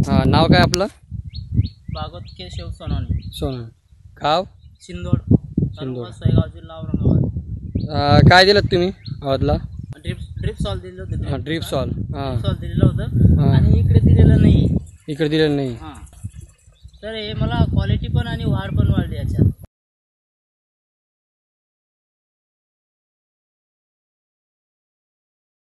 हां, नाव काय आपलं? भागवत केशव सोनावणे. सोना. गाव? शिंदोड. शिंदोड. सोयगाव जिल्हा औरंगाबाद. काय दिलं तुम्ही अवधला? ड्रिपसॉल दिलं होतं. ड्रिपसॉल. हां. ड्रिपसॉल दिलेलं होतं आणि इकडे दिलेलं नाही. इकडे दिलेलं नाही. हां, तर हे मला क्वालिटी पण आणि वाढ पण वाढली याच्यात.